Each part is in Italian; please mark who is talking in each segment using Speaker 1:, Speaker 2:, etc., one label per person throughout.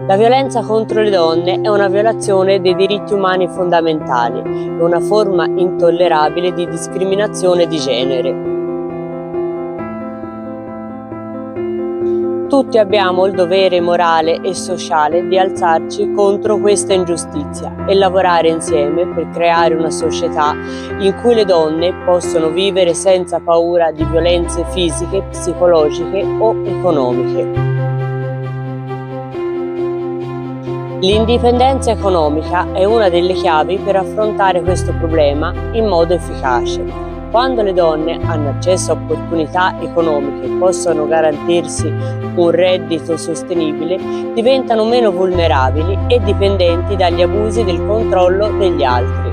Speaker 1: La violenza contro le donne è una violazione dei diritti umani fondamentali e una forma intollerabile di discriminazione di genere. Tutti abbiamo il dovere morale e sociale di alzarci contro questa ingiustizia e lavorare insieme per creare una società in cui le donne possono vivere senza paura di violenze fisiche, psicologiche o economiche. L'indipendenza economica è una delle chiavi per affrontare questo problema in modo efficace. Quando le donne hanno accesso a opportunità economiche e possono garantirsi un reddito sostenibile, diventano meno vulnerabili e dipendenti dagli abusi del controllo degli altri.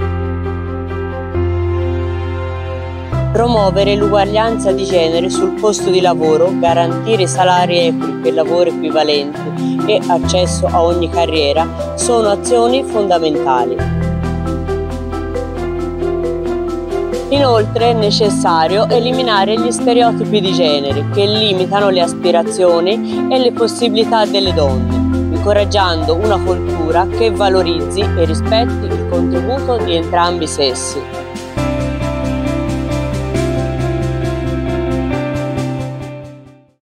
Speaker 1: Promuovere l'uguaglianza di genere sul posto di lavoro, garantire salari equi per lavori equivalenti e accesso a ogni carriera sono azioni fondamentali. Inoltre è necessario eliminare gli stereotipi di genere che limitano le aspirazioni e le possibilità delle donne, incoraggiando una cultura che valorizzi e rispetti il contributo di entrambi i sessi.